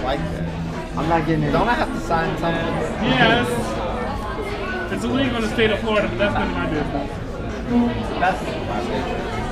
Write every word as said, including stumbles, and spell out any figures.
like that. I'm not getting it. Don't I have to sign something? Yes. It's illegal in the state of Florida, but that's none of my business. That's my business.